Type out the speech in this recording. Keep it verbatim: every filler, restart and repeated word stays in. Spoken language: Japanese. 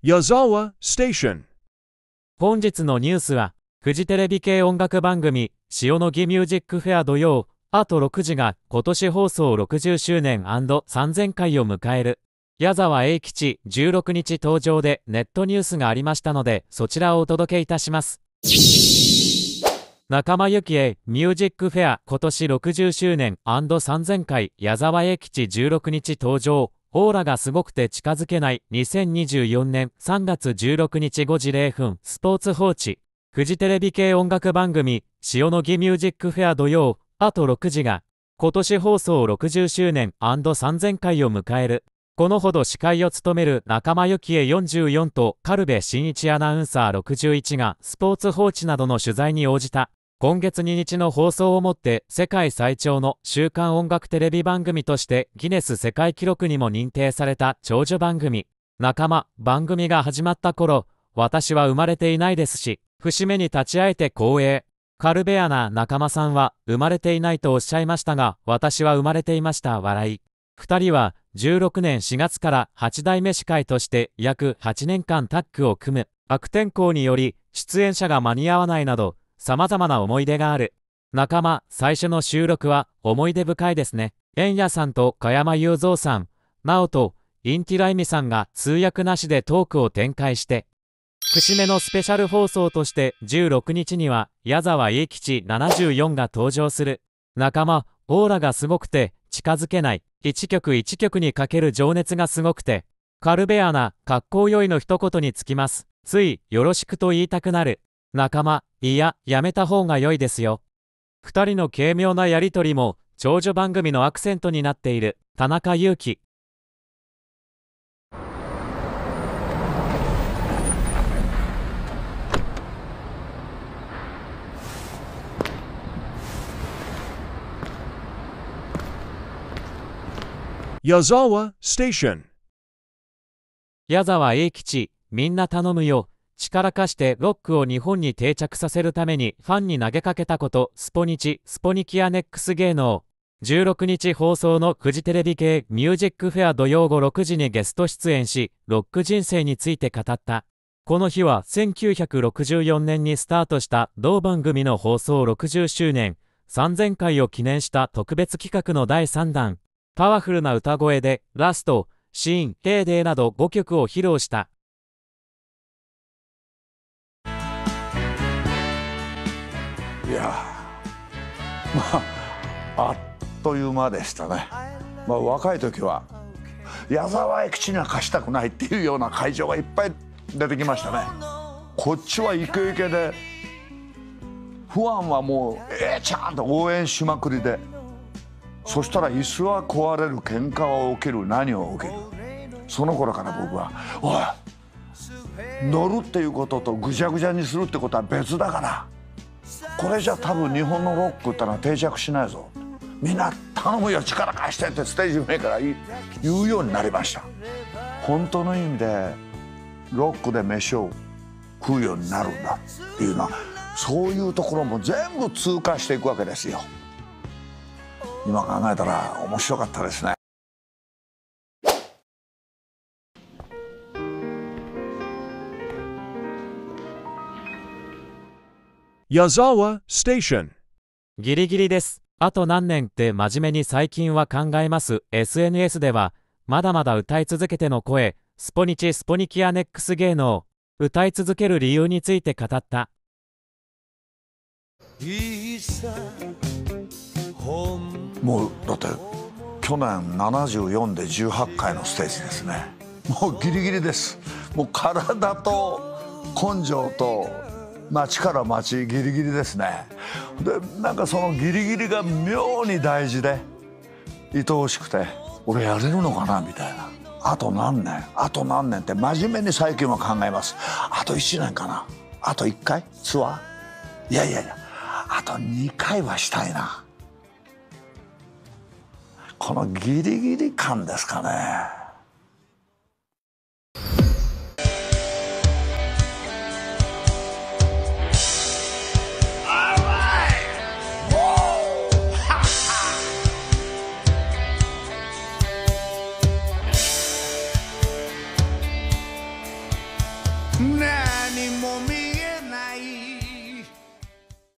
Yazawa Station。 本日のニュースは、フジテレビ系音楽番組、塩野義ミュージックフェア土曜、あとろくじが今年放送ろくじゅっしゅうねん さんぜんかいを迎える。矢沢永吉じゅうろくにち登場でネットニュースがありましたので、そちらをお届けいたします。仲間由紀恵ミュージックフェア今年ろくじゅっしゅうねん さんぜんかい矢沢永吉じゅうろくにち登場。オーラがすごくて近づけないにせんにじゅうよねんさんがつじゅうろくにちごじぜろふんスポーツ報知。フジテレビ系音楽番組塩野義ミュージックフェア土曜あとろくじが今年放送ろくじゅっしゅうねん さんぜんかいを迎える。このほど司会を務める仲間由紀恵よんじゅうよんと軽部真一アナウンサーろくじゅういちがスポーツ報知などの取材に応じた。今月ににちの放送をもって世界最長の週間音楽テレビ番組としてギネス世界記録にも認定された長寿番組。仲間、番組が始まった頃、私は生まれていないですし、節目に立ち会えて光栄。カルベアナ仲間さんは生まれていないとおっしゃいましたが、私は生まれていました笑い。二人はじゅうろくねんしがつからはちだいめ司会として約はちねんかんタッグを組む。悪天候により出演者が間に合わないなど、様々な思い出がある。仲間、最初の収録は思い出深いですね。エンヤさんと加山雄三さん、ナオとインティライミさんが通訳なしでトークを展開して、節目のスペシャル放送としてじゅうろくにちには矢沢永吉ななじゅうよんが登場する。仲間、オーラがすごくて近づけない。一曲一曲にかける情熱がすごくて、カルベアナ、かっこよいの一言につきます。つい、よろしくと言いたくなる。仲間、いや、やめた方が良いですよ。二人の軽妙なやりとりも、長寿番組のアクセントになっている。田中裕樹。 Yazawa Station。 矢沢永吉、みんな頼むよ。力貸してロックを日本に定着させるためにファンに投げかけたこと、スポニチ、スポニキアネックス芸能。じゅうろくにち放送のフジテレビ系ミュージックフェア土曜ごろくじにゲスト出演し、ロック人生について語った。この日はせんきゅうひゃくろくじゅうよねんにスタートした同番組の放送ろくじゅっしゅうねん、さんぜんかいを記念した特別企画のだいさんだん。パワフルな歌声で、ラスト、シーン、ヘイデーなどごきょくを披露した。 いやまああっという間でしたね。まあ、若い時は矢沢永吉には貸したくないっていうような会場がいっぱい出てきましたね。こっちはイケイケでファンはもうええちゃんと応援しまくりで、そしたら椅子は壊れる、喧嘩は起きる、何を起きる。その頃から僕は「おい、乗るっていうこととぐちゃぐちゃにするってことは別だから、これじゃ多分日本のロックってのは定着しないぞ、みんな頼むよ、力貸して」ってステージ上から言うようになりました。本当の意味でロックで飯を食うようになるんだっていうのは、そういうところも全部通過していくわけですよ。今考えたら面白かったですね。 Yazawa Station。 ギリギリです。あと何年って真面目に最近は考えます。エスエヌエス では、まだまだ歌い続けての声、スポニチスポニキアネックス芸能、歌い続ける理由について語った。 もうだって去年ななじゅうよんでじゅうはっかいのステージですね。もうギリギリです。もう体と根性と街から街ギリギリですね。でなんかそのギリギリが妙に大事で愛おしくて、俺やれるのかなみたいな。あと何年あと何年って真面目に最近は考えます。あといちねんかな、あといっかいツアー、いやいやいやあとにかいはしたいな。このギリギリ感ですかね。 Now